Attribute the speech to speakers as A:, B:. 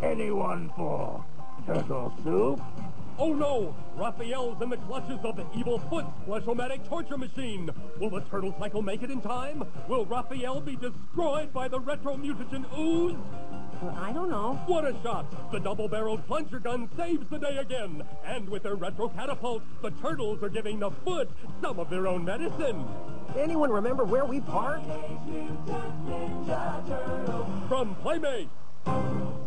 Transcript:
A: Anyone for turtle soup?
B: Oh no! Raphael's in the clutches of the evil Foot Fleshomatic torture machine! Will the turtle cycle make it in time? Will Raphael be destroyed by the retro-mutagen ooze?
C: I don't know.
B: What a shot! The double-barreled plunger gun saves the day again! And with their retro catapult, the turtles are giving the Foot some of their own medicine!
C: Anyone remember where we parked?
B: From Playmates!